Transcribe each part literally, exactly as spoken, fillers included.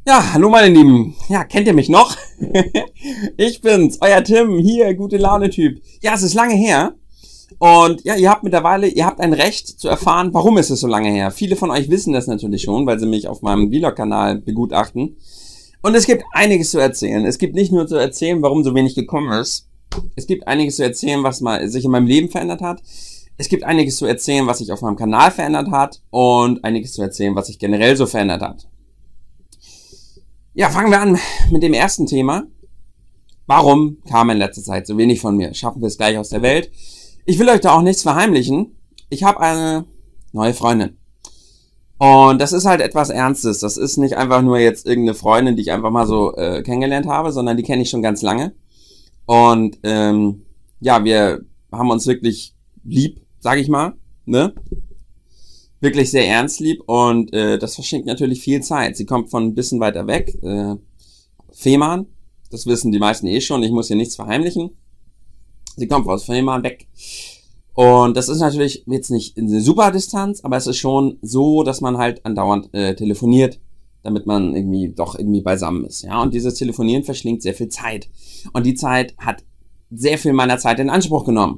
Ja, hallo meine Lieben. Ja, kennt ihr mich noch? Ich bin's, euer Tim, hier, gute Laune-Typ. Ja, es ist lange her. Und ja, ihr habt mittlerweile, ihr habt ein Recht zu erfahren, warum ist es so lange her. Viele von euch wissen das natürlich schon, weil sie mich auf meinem Vlog-Kanal begutachten. Und es gibt einiges zu erzählen. Es gibt nicht nur zu erzählen, warum so wenig gekommen ist. Es gibt einiges zu erzählen, was mal sich in meinem Leben verändert hat. Es gibt einiges zu erzählen, was sich auf meinem Kanal verändert hat. Und einiges zu erzählen, was sich generell so verändert hat. Ja, fangen wir an mit dem ersten Thema. Warum kam in letzter Zeit so wenig von mir? Schaffen wir es gleich aus der Welt? Ich will euch da auch nichts verheimlichen. Ich habe eine neue Freundin. Und das ist halt etwas Ernstes. Das ist nicht einfach nur jetzt irgendeine Freundin, die ich einfach mal so äh, kennengelernt habe, sondern die kenne ich schon ganz lange. Und ähm, ja, wir haben uns wirklich lieb, sag ich mal, ne? Wirklich sehr ernst lieb und äh, das verschenkt natürlich viel Zeit. Sie kommt von ein bisschen weiter weg, äh, Fehmarn, das wissen die meisten eh schon, ich muss hier nichts verheimlichen. Sie kommt aus Fehmarn weg und das ist natürlich jetzt nicht eine super Distanz, aber es ist schon so, dass man halt andauernd äh, telefoniert, damit man irgendwie doch irgendwie beisammen ist. Ja, und dieses Telefonieren verschlingt sehr viel Zeit und die Zeit hat sehr viel meiner Zeit in Anspruch genommen.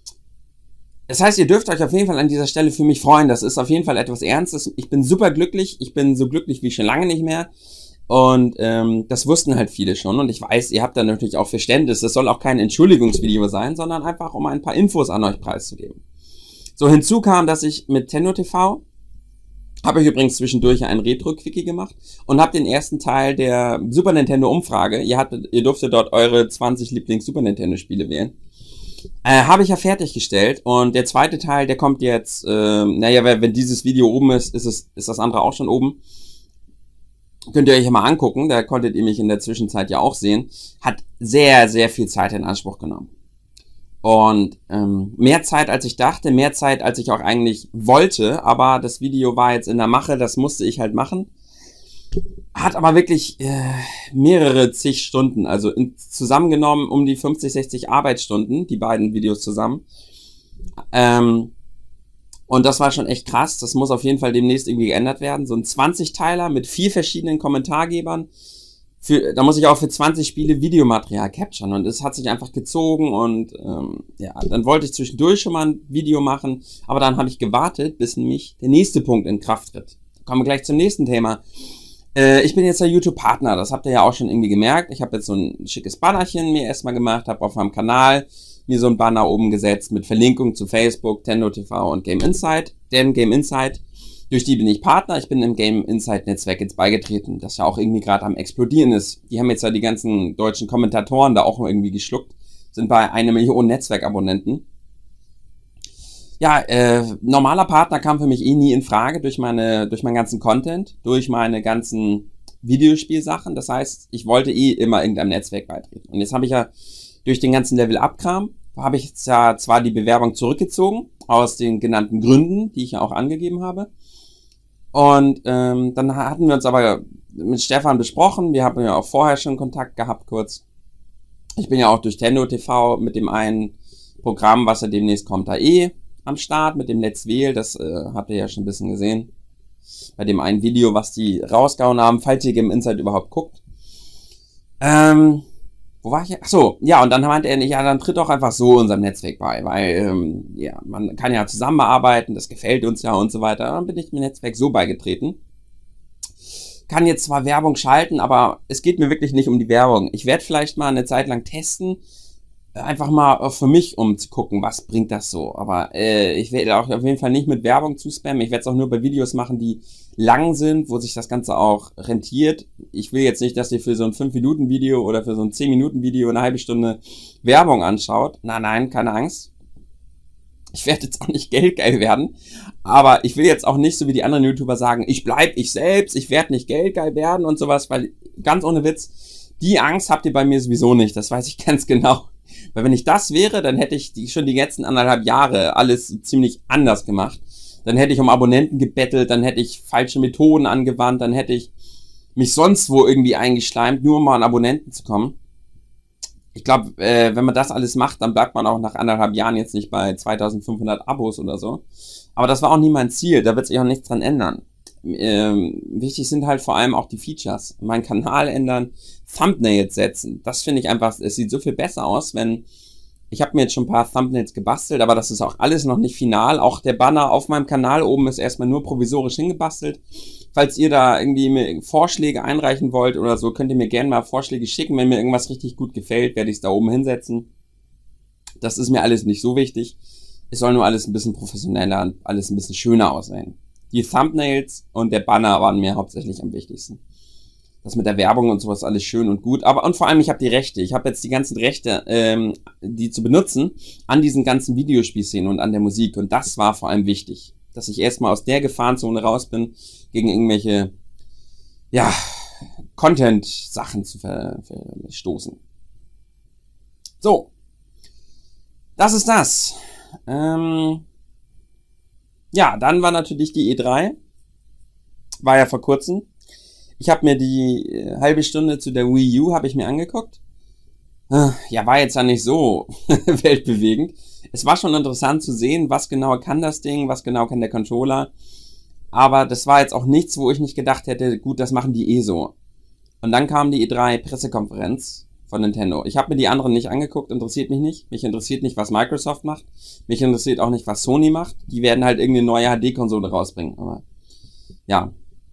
Das heißt, ihr dürft euch auf jeden Fall an dieser Stelle für mich freuen. Das ist auf jeden Fall etwas Ernstes. Ich bin super glücklich. Ich bin so glücklich wie schon lange nicht mehr. Und ähm, das wussten halt viele schon. Und ich weiß, ihr habt da natürlich auch Verständnis. Das soll auch kein Entschuldigungsvideo sein, sondern einfach, um ein paar Infos an euch preiszugeben. So, hinzu kam, dass ich mit TennoTV, habe ich übrigens zwischendurch ein Retro-Quickie gemacht und habe den ersten Teil der Super Nintendo-Umfrage, ihr, hattet, ihr durftet dort eure zwanzig Lieblings-Super Nintendo-Spiele wählen, Äh, habe ich ja fertiggestellt und der zweite Teil, der kommt jetzt, äh, naja, wenn, wenn dieses Video oben ist, ist es, ist das andere auch schon oben. Könnt ihr euch ja mal angucken, da konntet ihr mich in der Zwischenzeit ja auch sehen. Hat sehr, sehr viel Zeit in Anspruch genommen. Und ähm, mehr Zeit als ich dachte, mehr Zeit als ich auch eigentlich wollte, aber das Video war jetzt in der Mache, das musste ich halt machen. Hat aber wirklich äh, mehrere zig Stunden, also in, zusammengenommen um die fünfzig, sechzig Arbeitsstunden, die beiden Videos zusammen. Ähm, und das war schon echt krass, das muss auf jeden Fall demnächst irgendwie geändert werden. So ein zwanzig-Teiler mit vier verschiedenen Kommentargebern. Für, da muss ich auch für zwanzig Spiele Videomaterial capturen und es hat sich einfach gezogen und ähm, ja, dann wollte ich zwischendurch schon mal ein Video machen, aber dann habe ich gewartet, bis nämlich der nächste Punkt in Kraft tritt. Kommen wir gleich zum nächsten Thema. Ich bin jetzt der YouTube-Partner, das habt ihr ja auch schon irgendwie gemerkt. Ich habe jetzt so ein schickes Bannerchen mir erstmal gemacht, habe auf meinem Kanal mir so ein Banner oben gesetzt mit Verlinkung zu Facebook, TennoTV und Game Insight. Denn Game Insight, durch die bin ich Partner, ich bin im Game Insight-Netzwerk jetzt beigetreten, das ja auch irgendwie gerade am explodieren ist. Die haben jetzt ja die ganzen deutschen Kommentatoren da auch irgendwie geschluckt, sind bei einer Million Netzwerkabonnenten. Ja, äh, normaler Partner kam für mich eh nie in Frage durch meine, durch meinen ganzen Content, durch meine ganzen Videospielsachen. Das heißt, ich wollte eh immer irgendeinem Netzwerk beitreten. Und jetzt habe ich ja durch den ganzen Level-Up-Kram, habe ich jetzt ja zwar die Bewerbung zurückgezogen, aus den genannten Gründen, die ich ja auch angegeben habe. Und ähm, dann hatten wir uns aber mit Stefan besprochen. Wir haben ja auch vorher schon Kontakt gehabt, kurz. Ich bin ja auch durch TennoTV mit dem einen Programm, was ja demnächst kommt, da eh am Start mit dem Let's Wähl, das äh, habt ihr ja schon ein bisschen gesehen. Bei dem einen Video, was die rausgehauen haben, falls ihr Game Insight überhaupt guckt. Ähm, wo war ich? Ach so, ja, und dann meinte er nicht, ja, dann tritt doch einfach so unserem Netzwerk bei, weil, ähm, ja, man kann ja zusammenarbeiten, das gefällt uns ja und so weiter. Dann bin ich dem Netzwerk so beigetreten. Kann jetzt zwar Werbung schalten, aber es geht mir wirklich nicht um die Werbung. Ich werde vielleicht mal eine Zeit lang testen, einfach mal für mich, um zu gucken, was bringt das so. Aber äh, ich werde auch auf jeden Fall nicht mit Werbung zuspammen. Ich werde es auch nur bei Videos machen, die lang sind, wo sich das Ganze auch rentiert. Ich will jetzt nicht, dass ihr für so ein fünf Minuten Video oder für so ein zehn Minuten Video eine halbe Stunde Werbung anschaut. Nein, nein, keine Angst. Ich werde jetzt auch nicht geldgeil werden. Aber ich will jetzt auch nicht so wie die anderen YouTuber sagen, ich bleib ich selbst, ich werde nicht geldgeil werden und sowas, weil ganz ohne Witz, die Angst habt ihr bei mir sowieso nicht. Das weiß ich ganz genau. Weil wenn ich das wäre, dann hätte ich die, schon die letzten anderthalb Jahre alles ziemlich anders gemacht. Dann hätte ich um Abonnenten gebettelt, dann hätte ich falsche Methoden angewandt, dann hätte ich mich sonst wo irgendwie eingeschleimt, nur um mal an Abonnenten zu kommen. Ich glaube, äh, wenn man das alles macht, dann bleibt man auch nach anderthalb Jahren jetzt nicht bei zweitausendfünfhundert Abos oder so. Aber das war auch nie mein Ziel, da wird sich auch nichts dran ändern. Ähm, wichtig sind halt vor allem auch die Features. Meinen Kanal ändern, Thumbnails setzen. Das finde ich einfach, es sieht so viel besser aus, wenn, ich habe mir jetzt schon ein paar Thumbnails gebastelt, aber das ist auch alles noch nicht final. Auch der Banner auf meinem Kanal oben ist erstmal nur provisorisch hingebastelt. Falls ihr da irgendwie mir Vorschläge einreichen wollt oder so, könnt ihr mir gerne mal Vorschläge schicken. Wenn mir irgendwas richtig gut gefällt, werde ich es da oben hinsetzen. Das ist mir alles nicht so wichtig. Es soll nur alles ein bisschen professioneller und alles ein bisschen schöner aussehen. Die Thumbnails und der Banner waren mir hauptsächlich am wichtigsten. Das mit der Werbung und sowas alles schön und gut. Aber und vor allem, ich habe die Rechte. Ich habe jetzt die ganzen Rechte, ähm, die zu benutzen, an diesen ganzen Videospielszenen und an der Musik. Und das war vor allem wichtig. Dass ich erstmal aus der Gefahrenzone raus bin, gegen irgendwelche, ja, Content-Sachen zu ver verstoßen. So. Das ist das. Ähm, ja, dann war natürlich die E drei. War ja vor kurzem. Ich habe mir die äh, halbe Stunde zu der Wii U habe ich mir angeguckt. Äh, ja, war jetzt ja nicht so weltbewegend. Es war schon interessant zu sehen, was genau kann das Ding, was genau kann der Controller. Aber das war jetzt auch nichts, wo ich nicht gedacht hätte, gut, das machen die eh so. Und dann kam die E drei Pressekonferenz von Nintendo. Ich habe mir die anderen nicht angeguckt, interessiert mich nicht. Mich interessiert nicht, was Microsoft macht. Mich interessiert auch nicht, was Sony macht. Die werden halt irgendeine neue H D-Konsole rausbringen. Aber ja,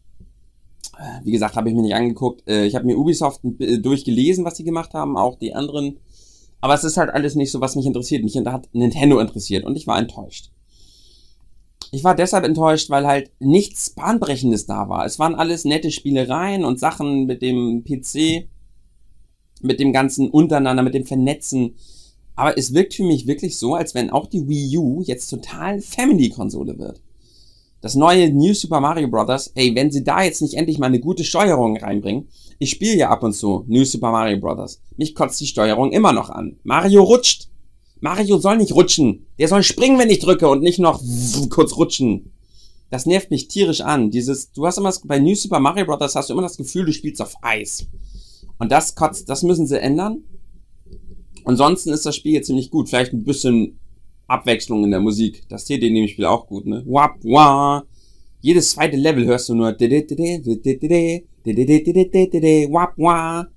wie gesagt, habe ich mir nicht angeguckt. Ich habe mir Ubisoft durchgelesen, was die gemacht haben, auch die anderen. Aber es ist halt alles nicht so, was mich interessiert. Mich hat Nintendo interessiert und ich war enttäuscht. Ich war deshalb enttäuscht, weil halt nichts Bahnbrechendes da war. Es waren alles nette Spielereien und Sachen mit dem P C, mit dem ganzen Untereinander, mit dem Vernetzen. Aber es wirkt für mich wirklich so, als wenn auch die Wii U jetzt total Family-Konsole wird. Das neue New Super Mario Bros., ey, wenn sie da jetzt nicht endlich mal eine gute Steuerung reinbringen. Ich spiele ja ab und zu New Super Mario Bros. Mich kotzt die Steuerung immer noch an. Mario rutscht. Mario soll nicht rutschen. Der soll springen, wenn ich drücke und nicht noch kurz rutschen. Das nervt mich tierisch an. Dieses, du hast immer das, bei New Super Mario Bros. Hast du immer das Gefühl, du spielst auf Eis. Und das kotzt, das müssen sie ändern. Ansonsten ist das Spiel jetzt ziemlich gut. Vielleicht ein bisschen Abwechslung in der Musik. Das täte in dem Spiel auch gut, ne? Wap, wah. Jedes zweite Level hörst du nur wap, wah.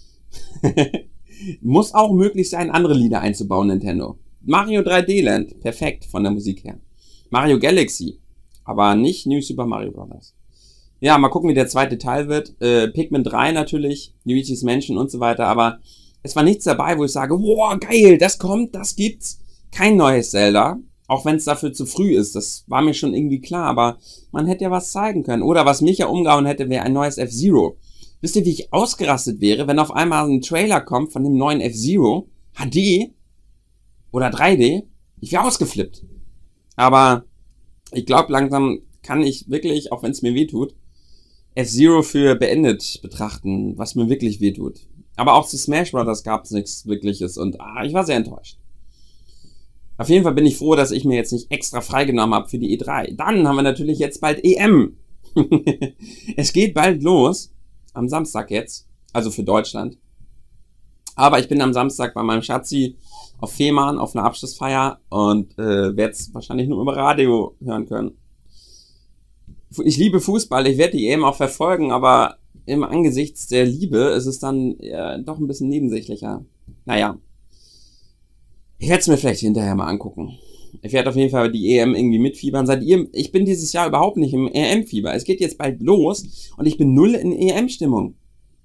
Muss auch möglich sein, andere Lieder einzubauen, Nintendo. Mario drei D Land, perfekt von der Musik her. Mario Galaxy, aber nicht New Super Mario Bros. Ja, mal gucken, wie der zweite Teil wird. Äh, Pikmin drei natürlich, Luigi's Mansion und so weiter, aber es war nichts dabei, wo ich sage, wow, geil, das kommt, das gibt's. Kein neues Zelda, auch wenn es dafür zu früh ist, das war mir schon irgendwie klar, aber man hätte ja was zeigen können. Oder was mich ja umgehauen hätte, wäre ein neues F-Zero. Wisst ihr, wie ich ausgerastet wäre, wenn auf einmal ein Trailer kommt von dem neuen F-Zero, H D oder drei D? Ich wäre ausgeflippt. Aber ich glaube, langsam kann ich wirklich, auch wenn es mir wehtut, F-Zero für beendet betrachten, was mir wirklich wehtut. Aber auch zu Smash Bros. Gab es nichts Wirkliches und ah, ich war sehr enttäuscht. Auf jeden Fall bin ich froh, dass ich mir jetzt nicht extra freigenommen habe für die E drei. Dann haben wir natürlich jetzt bald E M. Es geht bald los. Am Samstag jetzt. Also für Deutschland. Aber ich bin am Samstag bei meinem Schatzi auf Fehmarn auf einer Abschlussfeier und äh, werde es wahrscheinlich nur über Radio hören können. Ich liebe Fußball, ich werde die E M auch verfolgen, aber im Angesichts der Liebe ist es dann äh, doch ein bisschen nebensächlicher. Naja. Ich werde es mir vielleicht hinterher mal angucken. Ich werde auf jeden Fall die E M irgendwie mitfiebern. Seid ihr, ich bin dieses Jahr überhaupt nicht im E M-Fieber. Es geht jetzt bald los und ich bin null in E M-Stimmung.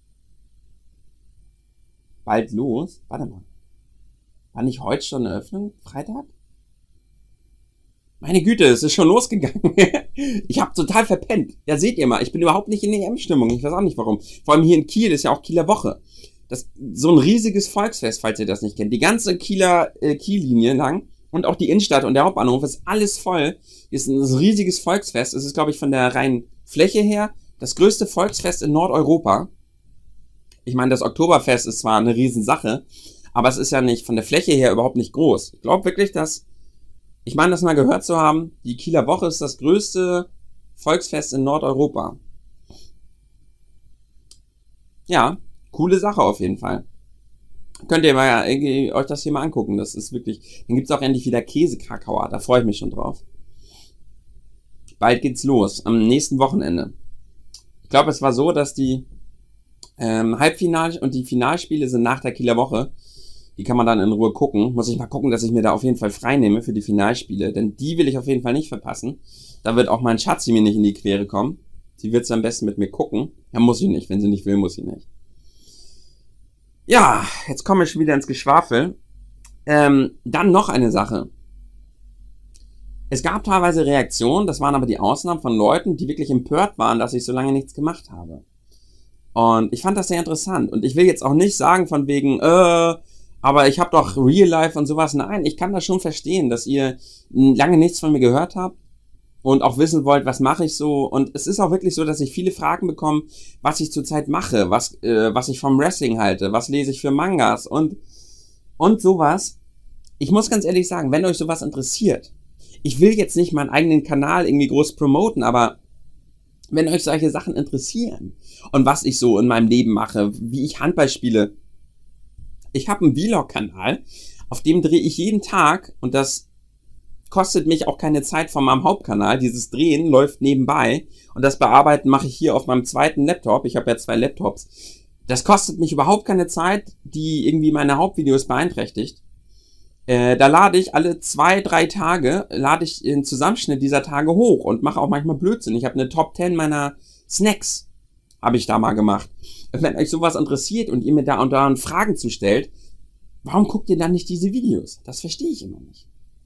Bald los? Warte mal. War nicht heute schon eine Eröffnung? Freitag? Meine Güte, es ist schon losgegangen. Ich habe total verpennt. Ja, seht ihr mal, ich bin überhaupt nicht in E M-Stimmung. Ich weiß auch nicht warum. Vor allem hier in Kiel ist ja auch Kieler Woche. Das so ein riesiges Volksfest, falls ihr das nicht kennt. Die ganze Kieler äh, Kiellinie lang und auch die Innenstadt und der Hauptbahnhof ist alles voll. Ist ein riesiges Volksfest. Es ist, glaube ich, von der reinen Fläche her das größte Volksfest in Nordeuropa. Ich meine, das Oktoberfest ist zwar eine Riesensache, aber es ist ja nicht von der Fläche her überhaupt nicht groß. Ich glaube wirklich, dass, ich meine, das mal gehört zu haben, die Kieler Woche ist das größte Volksfest in Nordeuropa. Ja, coole Sache auf jeden Fall. Könnt ihr mal ja irgendwie euch das hier mal angucken. Das ist wirklich, dann gibt's auch endlich wieder Käsekrakauer. Da freue ich mich schon drauf. bald geht's los, am nächsten Wochenende. Ich glaube, es war so, dass die ähm, Halbfinal- und die Finalspiele sind nach der Kieler Woche. Die kann man dann in Ruhe gucken. Muss ich mal gucken, dass ich mir da auf jeden Fall frei nehme für die Finalspiele, denn die will ich auf jeden Fall nicht verpassen. Da wird auch mein Schatzi mir nicht in die Quere kommen. Sie wird es am besten mit mir gucken. Ja, muss sie nicht. Wenn sie nicht will, muss sie nicht. Ja, jetzt komme ich schon wieder ins Geschwafel. Ähm, dann noch eine Sache. Es gab teilweise Reaktionen, das waren aber die Ausnahmen von Leuten, die wirklich empört waren, dass ich so lange nichts gemacht habe. Und ich fand das sehr interessant. Und ich will jetzt auch nicht sagen von wegen, äh, aber ich habe doch Real Life und sowas. Nein, ich kann das schon verstehen, dass ihr lange nichts von mir gehört habt und auch wissen wollt, was mache ich so. Und es ist auch wirklich so, dass ich viele Fragen bekomme, was ich zurzeit mache, was äh, was ich vom Wrestling halte, was lese ich für Mangas und und sowas. Ich muss ganz ehrlich sagen, wenn euch sowas interessiert, ich will jetzt nicht meinen eigenen Kanal irgendwie groß promoten, aber wenn euch solche Sachen interessieren und was ich so in meinem Leben mache, wie ich Handball spiele, ich habe einen Vlog-Kanal, auf dem drehe ich jeden Tag und das kostet mich auch keine Zeit von meinem Hauptkanal. Dieses Drehen läuft nebenbei und das Bearbeiten mache ich hier auf meinem zweiten Laptop. Ich habe ja zwei Laptops. Das kostet mich überhaupt keine Zeit, die irgendwie meine Hauptvideos beeinträchtigt. Äh, da lade ich alle zwei, drei Tage, lade ich den Zusammenschnitt dieser Tage hoch und mache auch manchmal Blödsinn. Ich habe eine Top zehn meiner Snacks, habe ich da mal gemacht. Wenn euch sowas interessiert und ihr mir da und da Fragen zustellt, warum guckt ihr dann nicht diese Videos? Das verstehe ich immer nicht.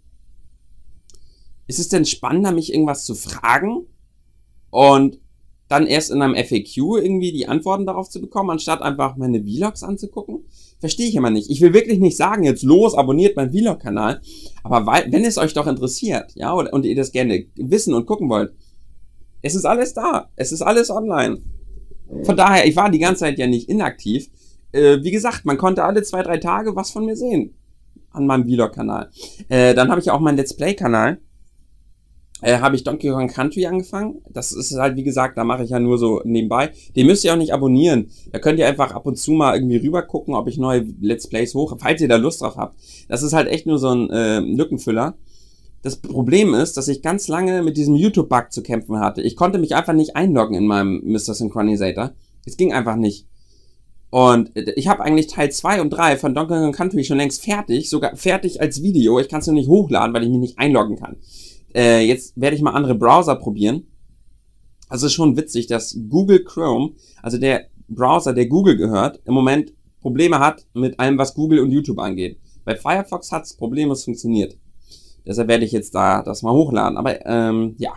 Ist es denn spannender, mich irgendwas zu fragen und dann erst in einem F A Q irgendwie die Antworten darauf zu bekommen, anstatt einfach meine Vlogs anzugucken? Verstehe ich immer nicht. Ich will wirklich nicht sagen, jetzt los, abonniert meinen Vlog-Kanal, aber weil, wenn es euch doch interessiert, ja, und, und ihr das gerne wissen und gucken wollt, es ist alles da. Es ist alles online. Von daher, ich war die ganze Zeit ja nicht inaktiv. Äh, wie gesagt, man konnte alle zwei, drei Tage was von mir sehen. An meinem Vlog-Kanal. Äh, dann habe ich ja auch meinen Let's Play-Kanal. Äh, habe ich Donkey Kong Country angefangen. Das ist halt, wie gesagt, da mache ich ja nur so nebenbei. Den müsst ihr auch nicht abonnieren. Da könnt ihr einfach ab und zu mal irgendwie rüber gucken, ob ich neue Let's Plays hoch, falls ihr da Lust drauf habt. Das ist halt echt nur so ein äh, Lückenfüller. Das Problem ist, dass ich ganz lange mit diesem YouTube-Bug zu kämpfen hatte. Ich konnte mich einfach nicht einloggen in meinem Mister Synchronizator. Es ging einfach nicht. Und ich habe eigentlich Teil zwei und drei von Donkey Kong Country schon längst fertig, sogar fertig als Video. Ich kann es nur nicht hochladen, weil ich mich nicht einloggen kann. Äh, jetzt werde ich mal andere Browser probieren. Also es ist schon witzig, dass Google Chrome, also der Browser, der Google gehört, im Moment Probleme hat mit allem, was Google und YouTube angeht. Bei Firefox hat es Probleme, es funktioniert. Deshalb werde ich jetzt da das mal hochladen. Aber ähm, ja.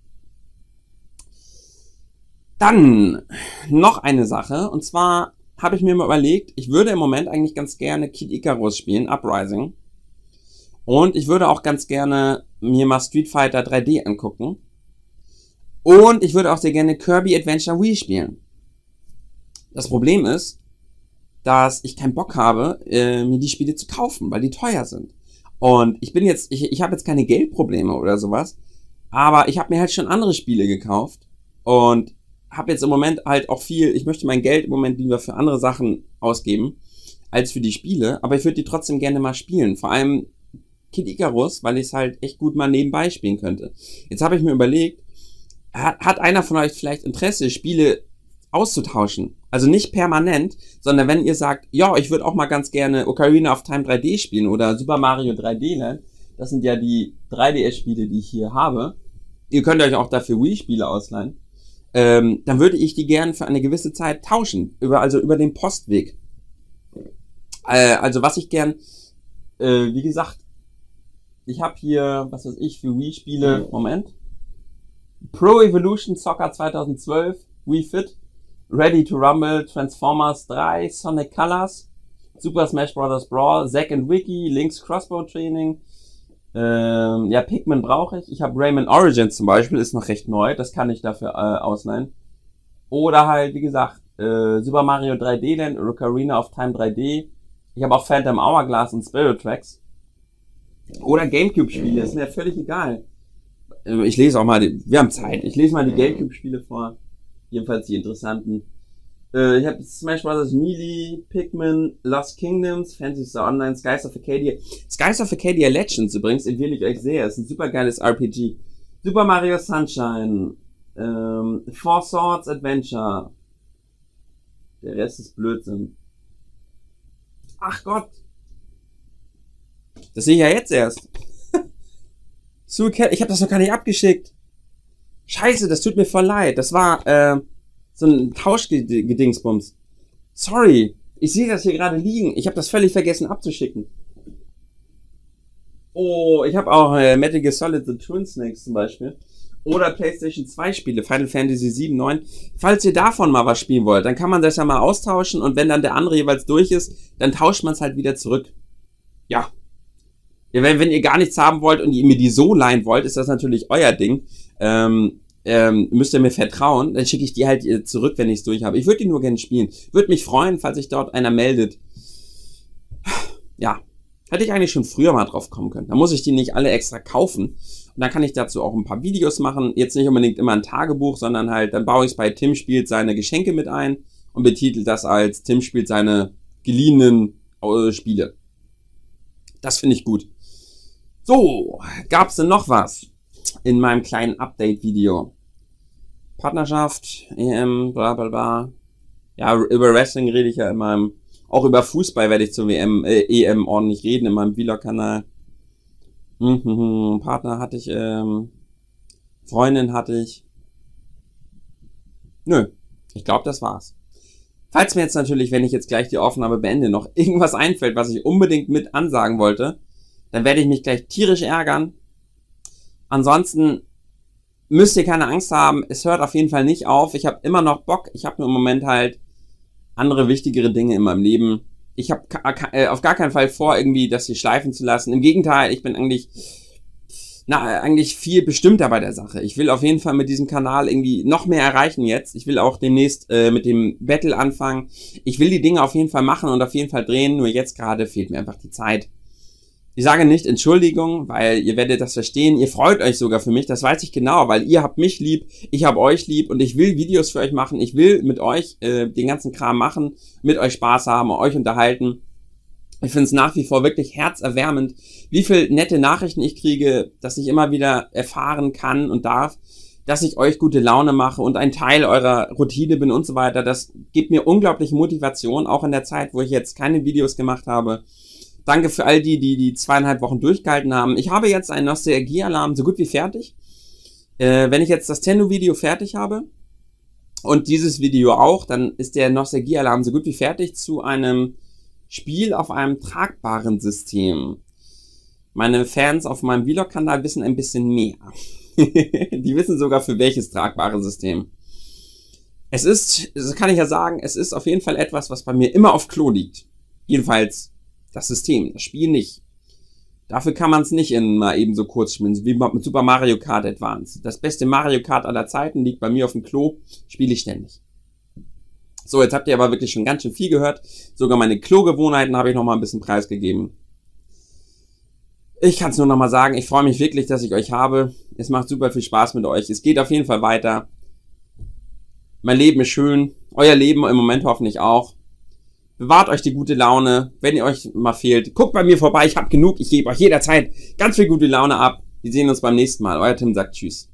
Dann noch eine Sache. Und zwar habe ich mir mal überlegt, ich würde im Moment eigentlich ganz gerne Kid Icarus spielen, Uprising. Und ich würde auch ganz gerne mir mal Street Fighter drei D angucken. Und ich würde auch sehr gerne Kirby Adventure Wii spielen. Das Problem ist, dass ich keinen Bock habe, äh, mir die Spiele zu kaufen, weil die teuer sind. Und ich bin jetzt, ich, ich habe jetzt keine Geldprobleme oder sowas, aber ich habe mir halt schon andere Spiele gekauft und habe jetzt im Moment halt auch viel, ich möchte mein Geld im Moment lieber für andere Sachen ausgeben, als für die Spiele, aber ich würde die trotzdem gerne mal spielen. Vor allem Kid Icarus, weil ich es halt echt gut mal nebenbei spielen könnte. Jetzt habe ich mir überlegt, hat, hat einer von euch vielleicht Interesse, Spiele auszutauschen? Also nicht permanent, sondern wenn ihr sagt, ja, ich würde auch mal ganz gerne Ocarina of Time drei D spielen oder Super Mario drei D Land. Das sind ja die drei D S-Spiele, die ich hier habe. Ihr könnt euch auch dafür Wii-Spiele ausleihen. Ähm, dann würde ich die gerne für eine gewisse Zeit tauschen. Über, also über den Postweg. Äh, also was ich gern, äh, wie gesagt, ich habe hier, was weiß ich, für Wii-Spiele, Moment. Pro Evolution Soccer zweitausendzwölf, Wii Fit, Ready to Rumble, Transformers drei, Sonic Colors, Super Smash Bros. Brawl, Zack and Wiki, Link's Crossbow Training, ähm, ja, Pikmin brauche ich. Ich habe Rayman Origins zum Beispiel, ist noch recht neu, das kann ich dafür äh, ausleihen. Oder halt, wie gesagt, äh, Super Mario drei D Land, Ocarina of Time drei D. Ich habe auch Phantom Hourglass und Spirit Tracks. Oder Gamecube-Spiele, ist mir völlig egal. Ich lese auch mal, die, wir haben Zeit, ich lese mal die Gamecube-Spiele vor. Jedenfalls die interessanten. Äh, ich habe Smash Bros. Melee, Pikmin, Lost Kingdoms, Fantasy Star Online, Skies of Arcadia. Skies of Arcadia Legends übrigens empfehle ich euch sehr. Ist ein super geiles R P G. Super Mario Sunshine. Ähm, Four Swords Adventure. Der Rest ist Blödsinn. Ach Gott. Das sehe ich ja jetzt erst. Ich habe das noch gar nicht abgeschickt. Scheiße, das tut mir voll leid. Das war äh, so ein Tauschgedingsbums. Sorry. Ich sehe das hier gerade liegen. Ich habe das völlig vergessen abzuschicken. Oh, ich habe auch äh, Metal Gear Solid The Twin Snakes zum Beispiel. Oder PlayStation zwei Spiele, Final Fantasy sieben, neun. Falls ihr davon mal was spielen wollt, dann kann man das ja mal austauschen. Und wenn dann der andere jeweils durch ist, dann tauscht man es halt wieder zurück. Ja. Ja, wenn, wenn ihr gar nichts haben wollt und ihr mir die so leihen wollt, ist das natürlich euer Ding. Ähm, ähm, müsst ihr mir vertrauen. Dann schicke ich die halt zurück, wenn ich es durch habe. Ich würde die nur gerne spielen. Würde mich freuen, falls sich dort einer meldet. Ja. Hätte ich eigentlich schon früher mal drauf kommen können. Da muss ich die nicht alle extra kaufen. Und dann kann ich dazu auch ein paar Videos machen. Jetzt nicht unbedingt immer ein Tagebuch, sondern halt, dann baue ich es bei Tim spielt seine Geschenke mit ein und betitel das als Tim spielt seine geliehenen äh, Spiele. Das finde ich gut. So, gab's denn noch was in meinem kleinen Update-Video? Partnerschaft, E M, bla bla bla. Ja, über Wrestling rede ich ja in meinem, auch über Fußball werde ich zur W M, äh, E M ordentlich reden in meinem Vlog-Kanal. Hm, hm, hm, Partner hatte ich, ähm, Freundin hatte ich. Nö, ich glaube, das war's. Falls mir jetzt natürlich, wenn ich jetzt gleich die Aufnahme beende, noch irgendwas einfällt, was ich unbedingt mit ansagen wollte, dann werde ich mich gleich tierisch ärgern. Ansonsten müsst ihr keine Angst haben, es hört auf jeden Fall nicht auf. Ich habe immer noch Bock, ich habe nur im Moment halt andere wichtigere Dinge in meinem Leben. Ich habe äh, auf gar keinen Fall vor, irgendwie das hier schleifen zu lassen. Im Gegenteil, ich bin eigentlich, na, eigentlich viel bestimmter bei der Sache. Ich will auf jeden Fall mit diesem Kanal irgendwie noch mehr erreichen jetzt. Ich will auch demnächst äh, mit dem Battle anfangen. Ich will die Dinge auf jeden Fall machen und auf jeden Fall drehen. Nur jetzt gerade fehlt mir einfach die Zeit. Ich sage nicht Entschuldigung, weil ihr werdet das verstehen. Ihr freut euch sogar für mich, das weiß ich genau, weil ihr habt mich lieb, ich habe euch lieb und ich will Videos für euch machen. Ich will mit euch äh, den ganzen Kram machen, mit euch Spaß haben, euch unterhalten. Ich finde es nach wie vor wirklich herzerwärmend, wie viel nette Nachrichten ich kriege, dass ich immer wieder erfahren kann und darf, dass ich euch gute Laune mache und ein Teil eurer Routine bin und so weiter. Das gibt mir unglaubliche Motivation, auch in der Zeit, wo ich jetzt keine Videos gemacht habe. Danke für all die, die die zweieinhalb Wochen durchgehalten haben. Ich habe jetzt einen Nostalgie-Alarm so gut wie fertig. Äh, wenn ich jetzt das Tenno-Video fertig habe und dieses Video auch, dann ist der Nostalgie-Alarm so gut wie fertig zu einem Spiel auf einem tragbaren System. Meine Fans auf meinem Vlog-Kanal wissen ein bisschen mehr. Die wissen sogar für welches tragbare System. Es ist, das kann ich ja sagen, es ist auf jeden Fall etwas, was bei mir immer auf Klo liegt. Jedenfalls das System, das Spiel nicht. Dafür kann man es nicht in mal eben so kurz spielen, wie mit Super Mario Kart Advance. Das beste Mario Kart aller Zeiten liegt bei mir auf dem Klo, spiele ich ständig. So, jetzt habt ihr aber wirklich schon ganz schön viel gehört. Sogar meine Klogewohnheiten habe ich noch mal ein bisschen preisgegeben. Ich kann es nur noch mal sagen, ich freue mich wirklich, dass ich euch habe. Es macht super viel Spaß mit euch. Es geht auf jeden Fall weiter. Mein Leben ist schön. Euer Leben im Moment hoffentlich auch. Bewahrt euch die gute Laune, wenn ihr euch mal fehlt. Guckt bei mir vorbei, ich habe genug. Ich gebe euch jederzeit ganz viel gute Laune ab. Wir sehen uns beim nächsten Mal. Euer Tim sagt Tschüss.